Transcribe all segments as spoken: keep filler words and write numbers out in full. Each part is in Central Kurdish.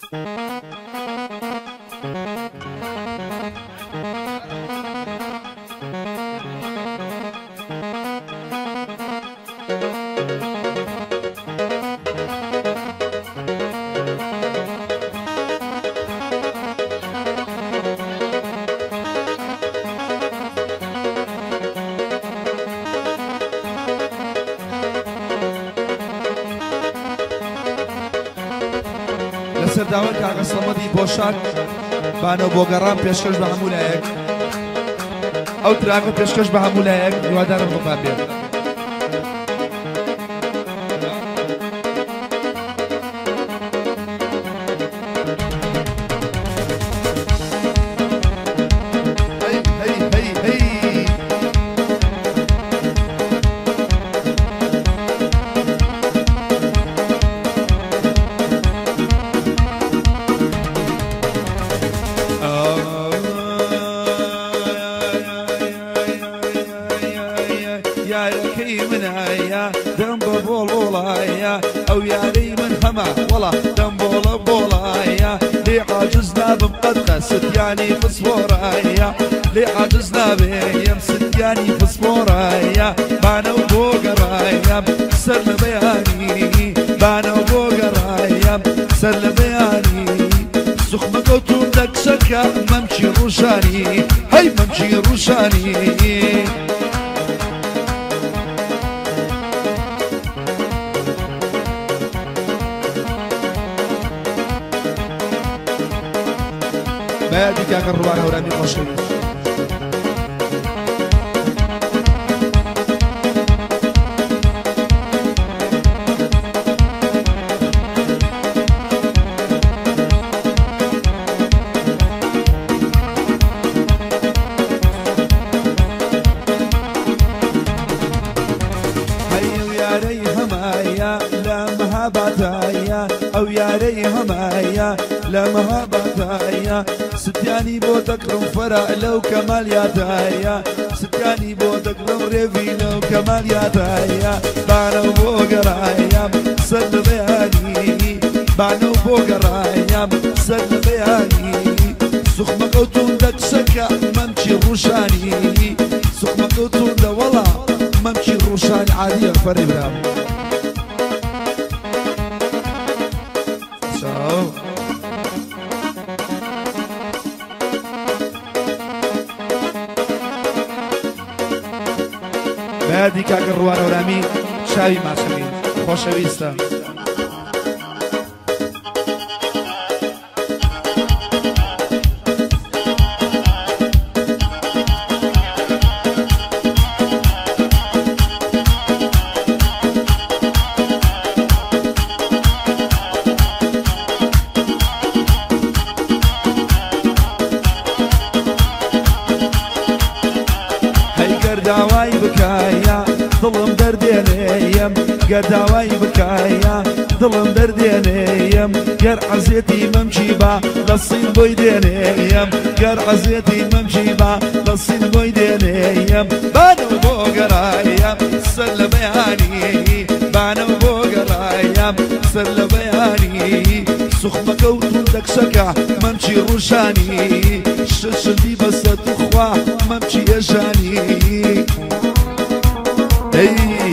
سرداوای کاغا سەمەدی بۆشاک بانەوە بۆ گەڕان پێشکەش بە هەموو لایەک ئەو تراکە پێشکەش بە هەموو لایەک هیوادارم بڵا بێت. او ياري من هما والله دنبولا بولايا لي عاجزنا بمقدقه ستياني فسفورايا لي عاجزنا بيم ستياني فسفورايا بانا وبوقرايا سر بياني بانا وبوقرايا سر بياني سخمة قوتو دك شكا ممشي روشاني هاي ممشي روشاني ما يديك يا كروان هورامي خوشوي او ياري همايا لما بطايا ستياني بو تكرم فرع لو كمال يا تايا ستياني بو تكرم ريفي لو كمال يا تايا بانو بو قرايا سد بياني بانو بو قرايا سد بياني سخمة قوتون دك سكا ممشي روشاني سخمة قوتون دا والله ممشي روشاني عادية فري برام بعدی که اگر روان اورامي شاوی ماسوی خوشویسته قرداوای بکایا دڵم دەردێنێیم گەرداوای بکایا دڵم دەردێنێیم گەر عەزێتی مەمچی با لە سین بۆی دێنێیم گەر عەزێتی مەمچی با لە سین بۆی دێنێیم بانەو بۆ گەڕایم سەر لە بەیانی بانەو بۆ گەڕایم سەر لە بەیانی سوخمە کەوتون دەکسەکە مەمچی ڕوشانی ششدی بەسە توخوا مەمچی ئێژانی Hey!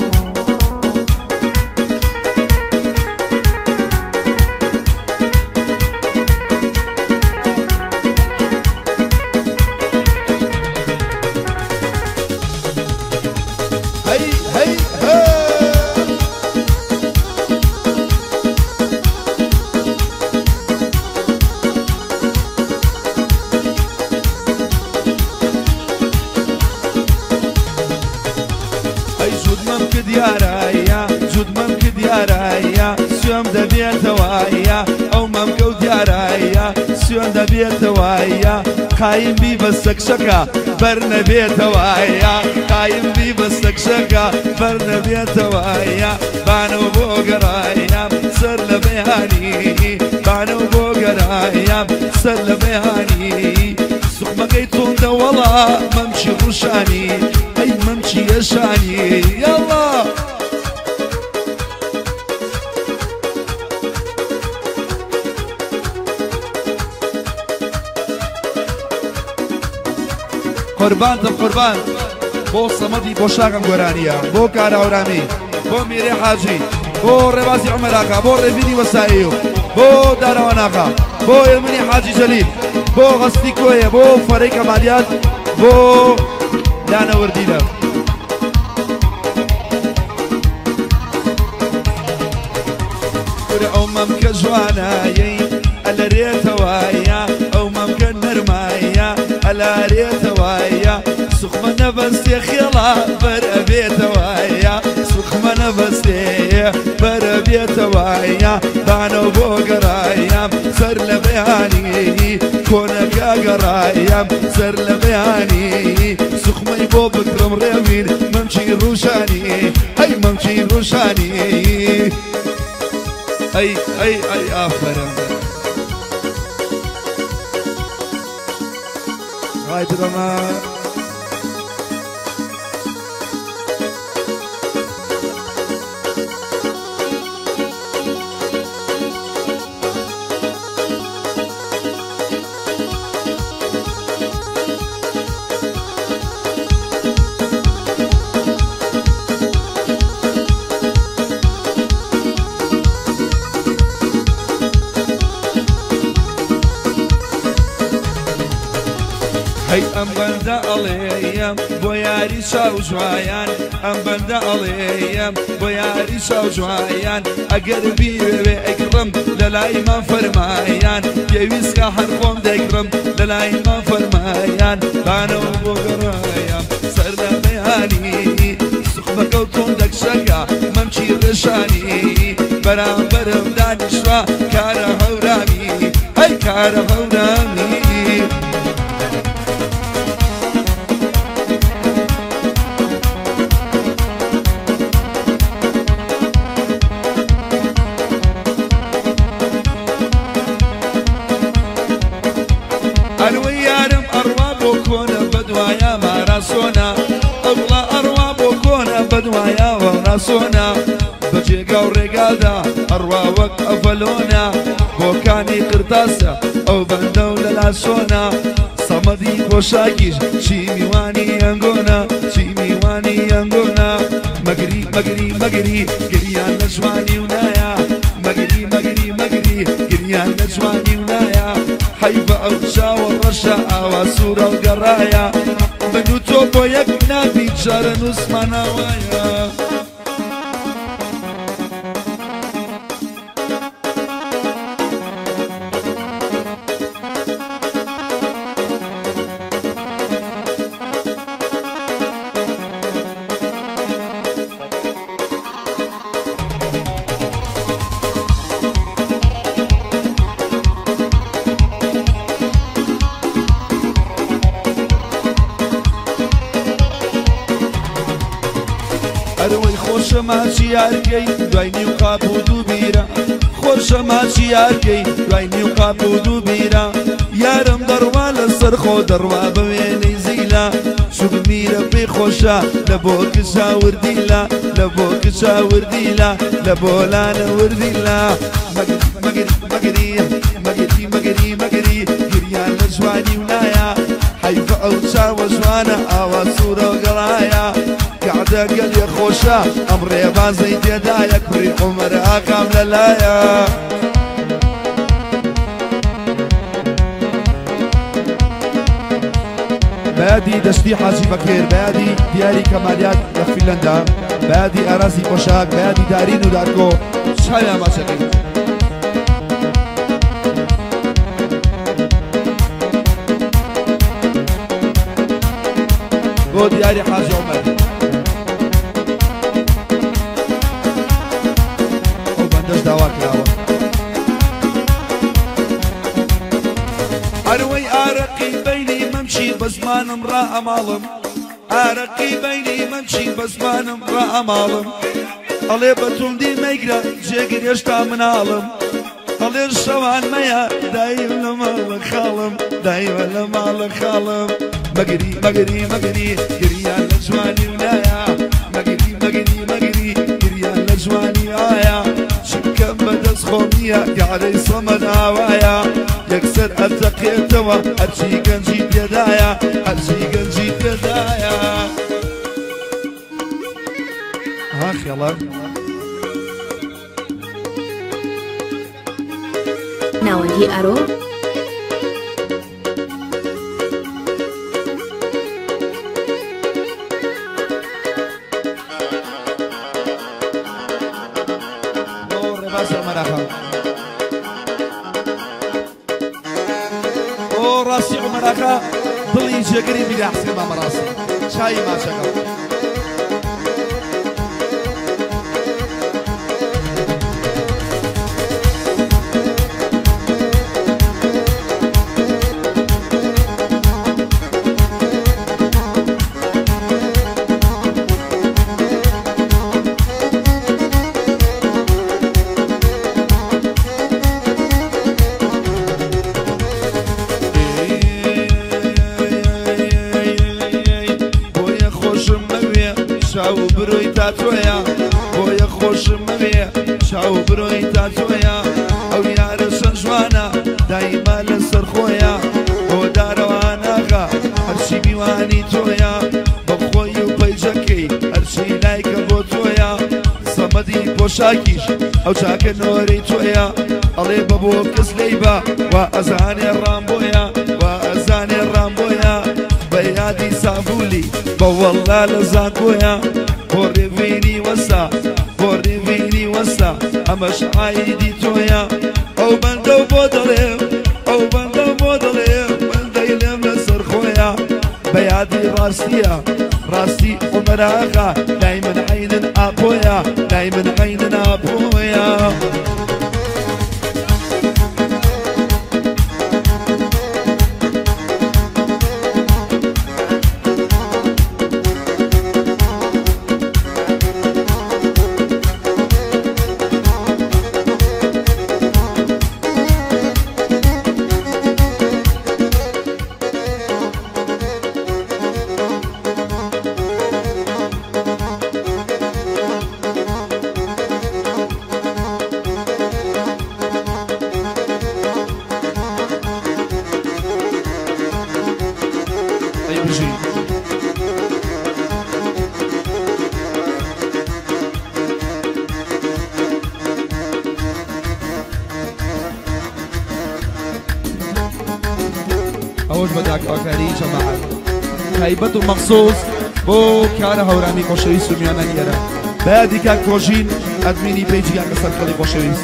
Hey! Hey! Hey! دیارایە زودمەم کرد دیارایە سوێم دەبێتەوایە ئەو مەمکە و دیارایە سوێن دەبێتەوایە قایم بی بە سەکسەکە بەر نەبێتەوایە قایم بی بە سەکسەکە بەر نەبێتەوایە بانەوە بۆ گەڕایە سەر لە بەیانی بانەوە بۆ گەڕایە سەر لە بەیانی سوخمەکەی تۆندە وەڵا مەمچی ڕوشانی ئەی مەمچی ئێشانی یاڵا قوربانتم قوربان بۆ سەمەدی بۆ شاکەم گۆرانیە بۆ کاراورامی بۆ میرێ حاجی بۆ ڕێبازی عومەراکە بۆ ڕێبینی وەسایی و بۆ داراواناغا بۆ ئێمنی حاجی جەلیل بۆ غەستی کۆیە بۆ فەرەی کەمالیات بۆ لانە وردیلە ئەو مەمکە جوانایەی ئەلەرێتەوایە ئەو مەمکە نەرمایە ئەلارێتەوایە سوخمە نەبەستێ خێڵا بەرەبێتەوایە سوخمە نەبەستێ بەرەبێتەوایە بانە بۆ گەڕایەم سەر لە بەیانی کۆنەکە گەڕایەم سەر لە بەیانی سوخمەی بۆ بکڕم ڕێوین مەمچی ڕوشانی ئەی مەمچی ڕوشانی ئەی ئەی ئەی ئافرەم هاي درما هەی ئەم بەندە ئەڵێیەم بۆ یاری شاو جوایان ئەم بەندە ئەڵێیەم بۆ یاری شاو جوایان ئەگەر بیوێ ئەگڕم لە لای مە فەرمایان پێویستکە هەر خۆم دەیگڕم لە لای مە فەرمایان بانەوە بۆ گەڕایەم سەر لە بەیانی سوخمەکە و تۆم دەکشەکە مەمچی ڕێشانی بەرامبەرم دانیشتوە کارە هەورامی ئەی کارە هەورامی ئەروەی یارم ئەڕوا بۆ کۆنە بەدوایە ماراسۆنا ئەوڵا ئەڕوا بۆ کۆنە بەدوایەوە ناسۆنا بە جێگا و ڕێگادا ئەڕوا وەک ئەڤەلۆنا بۆکانی قرتاسە ئەو بەندە و لە لاسۆنا سەمەدی بۆ شاکیش چی میوانی ئەنگۆنا چی میوانی ئەنگۆنا مەگری مەگری مەگری گریان لە جوانی و نایە مەگری مەگری مەگری گریان لە جوانی و نایە حەیبە ئەو چاوە ڕەشە ئاوا سوورە و گەڕایە من و تۆ بۆ یەک نابی جارە نووسماناوایە ئەروەی خۆشە ماچی یارکەی دوای نیو قاپ و دوو بیرە خۆشە ماچی یارکەی دوای نیو قاپ و دوو بیرە یارم دەڕوا لەسەر خۆ دەڕوا بە وێنەی زیلە شوگمیرە پێی خۆشە لە بۆ کچا وردیلە لە بۆ کچا وردیلە لە بۆ لانە وردیلە مەگری مەگری مەگری مەگری مەگری گریان لە جوانی و نایە حەیفە ئەو چاوە جوانە ئاوا سوورە و گەڵایە کەعدە گەلێ خۆشە ئەم ڕێبازەی تێدایە کوڕی عومەرە ئاقام لەلایە بەیادی دەشتی حاجی بەکرێر بەیادی دیاری کەمالیات لە فینلەندا بەیادی ئاراسی پۆشاک بەیادی دارین و دارکۆ چاویان ماچەکەی بۆ دیاری حاجی عومەر ئەو بەندەش داوا کراوە ئەروەی ئارەقی بەینی مەمچی بە زمانم ڕا ئەماڵم ئارەقی بەینی مەمچی بە زمانم ڕا ئەماڵم ئەڵێ بەتوندی مەیگرە جێگر هێشتا مناڵم ئەڵێ شەوان مەیە دایم لە ماڵە خاڵم دایمە لە ماڵە خاڵم مەگری مەگری مەگری گریان لە جوانی و نایە مەگری مەگری مەگری گریان لە جوانی ئایا چکەم بەدەست خۆمیە گارەی سەمەد ئاوایە یەکسەر ئەتەقێتەوە هەرچی گەنجی تێدایە هەرچی گەنجی تێدایە ها خێڵە ناوەندی ئەرۆ ئۆ ڕاستی عومەراکە دڵی جێگەری میرا حسێن مامە ڕاستی چای ماچەکە چاو بروی تا تویا بۆیە خۆشم مەوێ چاو بروی تا تویا ئەو یارە چەند جوانە دایما لەسەر خۆیە بۆ دارەواناغا هەرچی میوانی تۆیە بە خۆی و پەیجەکەی هەرچی لایکە بۆ تۆیە سەمەدی پۆشاکیش ئەو چاکە نۆرەی تۆیە ئەڵێ بە بۆ کەس لەیبە وا ئەزانێ ڕامبۆیە وا ئەزانێ ڕامبۆیە بە یادی سابوولی بەوەڵا لە زانکۆیە بۆ ڕێڤینی وەسا بۆ ڕێڤینی وەسا ئەمەش عایدی تۆیە ئەو بەندە و بۆ دەڵێم ئەو بەندە و بۆ دەڵێم بەندەی لێم لەسەر خۆیە بە یادی ڕاستیە ڕاستی عومەراغا لای من عینن ئاپۆیە لای من عینن ئاپۆیە ئەوش بەداک ئاکاری جەماعەت تایبەت و مەخسوس بۆ کارە هەورامی خۆشەویست و میانە ئێرە بەیادی کاک کۆژین ئەدمینی پێیجی کاکە سەرکەڵی خۆشەویست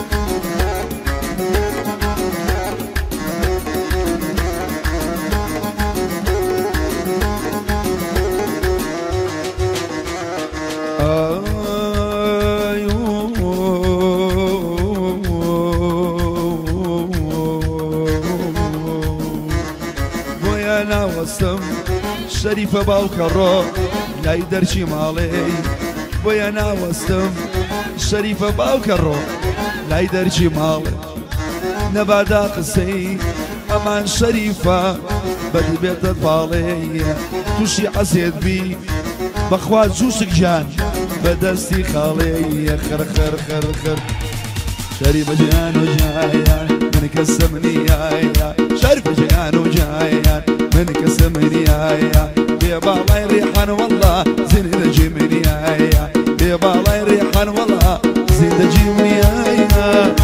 شەریفە باوکە ڕۆ لای دەرچی ماڵێ بۆیە ناوەستم شەریفە باوکە ڕۆ لای دەرچی ماڵێ نەبادا قسەی ئەمان شەریفە بەدی بێتە پاڵێ تووشی عەسێت بی بەخوا جووشک جان بەدەستی خاڵێ خەر خەر خەر خەر شەریفە جیان و جایان من کەسە منیایە شەریفە جیان و جایان من كسر منيايا يا بالاي ريحان والله زين دجي منيايا يا بالاي ريحان والله زين دجي منيايا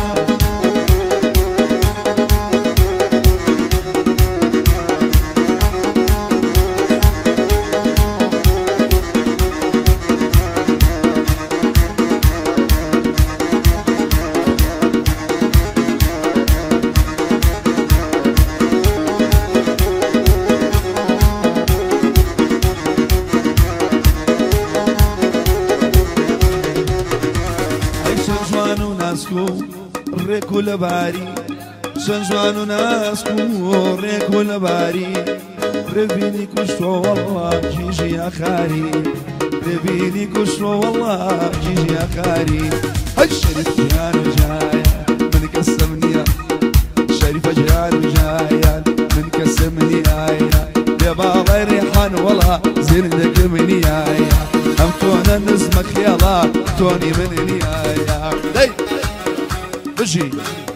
ڕێکو لە باری چەند جوان و ناسک و ڕێکو لە باری ڕێبینی کوشتۆ وەڵڵا کیژی ئاخاری ڕێبینی کوشتۆ وەڵڵا کیژی ئاخاری هەی شەریف جیان و جایان من کەسم نییە شەریفە جیان و جایان من کەسم نیایە لێ باڵای ڕێحان وەڵا زێندەکە منیایە ئەم تۆنە نزمە خێڵا تۆنی من نیایە بژی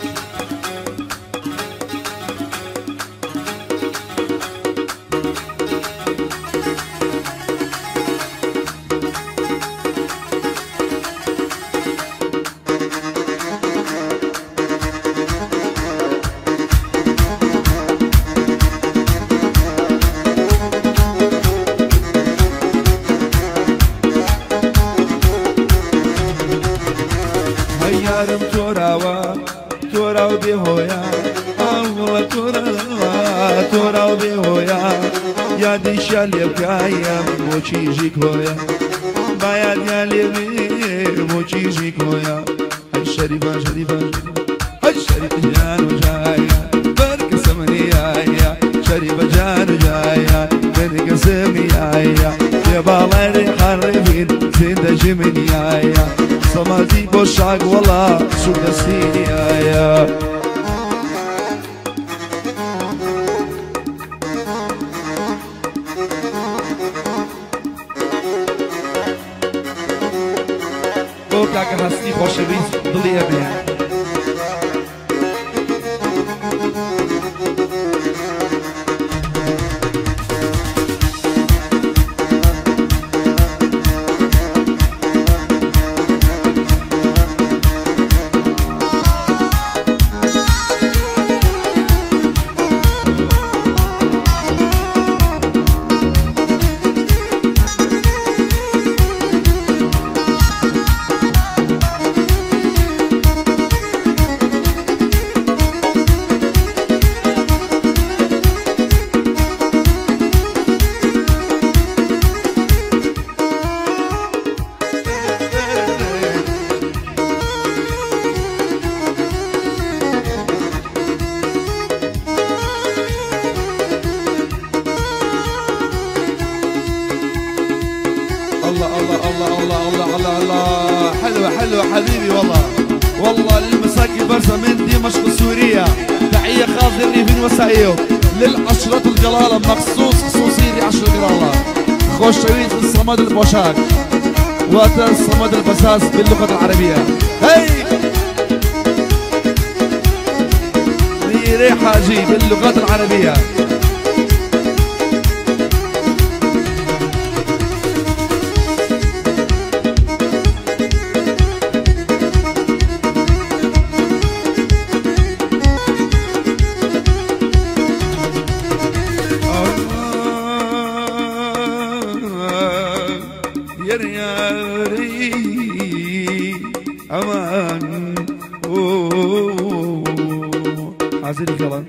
یارم توراوا توراو بی هویا اولا توراوا توراو بی هویا یادی شالی بکایم موچی جیکویا باید یالی بی موچی جیکویا ای شریفا شریفا ای شریف جانو جایا برک سمنی آیا شریف جانو جایا برک سمنی آیا یه بالای حرفین زنده جمنی آیا سمازی بوشاق والله شو دستيني يا بوكا كهستي خوشي بيز ضلي أبيها الله الله الله الله الله الله الله حلوة حلوة حبيبي والله والله للمساكين برسا من دمشق سوريا تحية خاصة للريفين وسعيو للعشرة الجلالة مخصوص خصوصي لعشرة الجلالة خوش شويت الصمد البوشاك وقت الصمد البساس باللغة العربية هي ميري حاجي باللغات العربية يرياري أمان حازر الكلام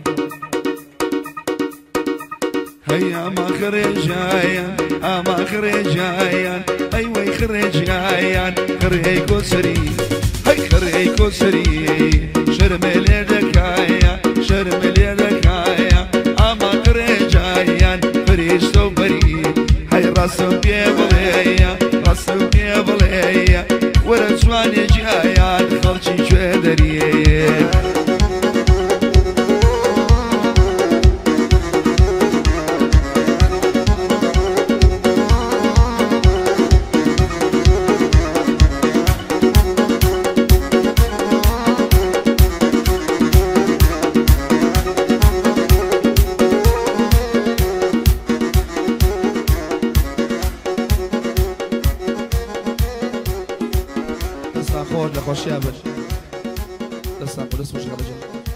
هيا ما خرجايا ما خرجايا أيوة خرجايا خري كسري هي خري كسري شرم ليدكايا شرم ليدكايا أما خرجايا فريش توبري هي راسم بيبليا راسم بيبليا ورجواني جايا خرجي جدري خوش لخوش يا بل لسه قول اسمه شغله جاي